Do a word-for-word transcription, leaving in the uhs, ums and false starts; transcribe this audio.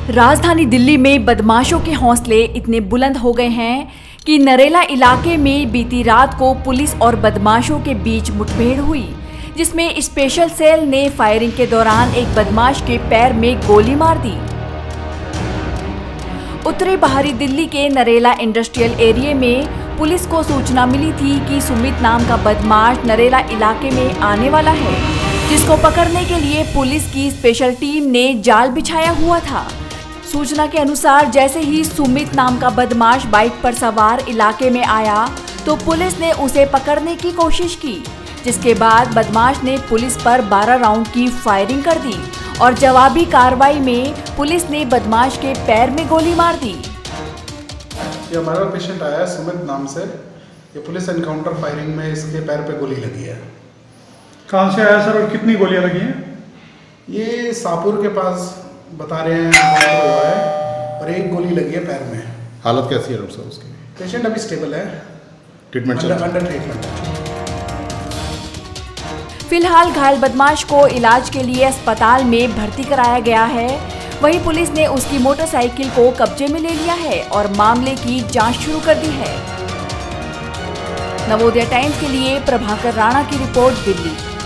राजधानी दिल्ली में बदमाशों के हौसले इतने बुलंद हो गए हैं कि नरेला इलाके में बीती रात को पुलिस और बदमाशों के बीच मुठभेड़ हुई, जिसमें स्पेशल सेल ने फायरिंग के दौरान एक बदमाश के पैर में गोली मार दी। उत्तरी बाहरी दिल्ली के नरेला इंडस्ट्रियल एरिया में पुलिस को सूचना मिली थी कि सुमित नाम का बदमाश नरेला इलाके में आने वाला है, जिसको पकड़ने के लिए पुलिस की स्पेशल टीम ने जाल बिछाया हुआ था। सूचना के अनुसार जैसे ही सुमित नाम का बदमाश बाइक पर सवार इलाके में आया तो पुलिस ने उसे पकड़ने की कोशिश की, जिसके बाद बदमाश ने पुलिस पर बारह राउंड की फायरिंग कर दी और जवाबी कार्रवाई में पुलिस ने बदमाश के पैर में गोली मार दी। ये हमारा पेशेंट आया है सुमित नाम से। ये पुलिस एनकाउंटर फायरिंग में इसके पैर पे गोली लगी है। कहाँ से आया सर और कितनी गोलियां लगी हैं? ये सापुर के पास बता रहे हैं हुआ है और एक गोली लगी है पैर में। हालत कैसी है डॉक्टर साहब उसकी? पेशेंट अभी स्टेबल है, ट्रीटमेंट चल रहा है। अंडर ट्रीटमेंट है। फिलहाल घायल बदमाश को इलाज के लिए अस्पताल में भर्ती कराया गया है। वहीं पुलिस ने उसकी मोटरसाइकिल को कब्जे में ले लिया है और मामले की जांच शुरू कर दी है। नवोदय टाइम्स के लिए प्रभाकर राणा की रिपोर्ट, दिल्ली।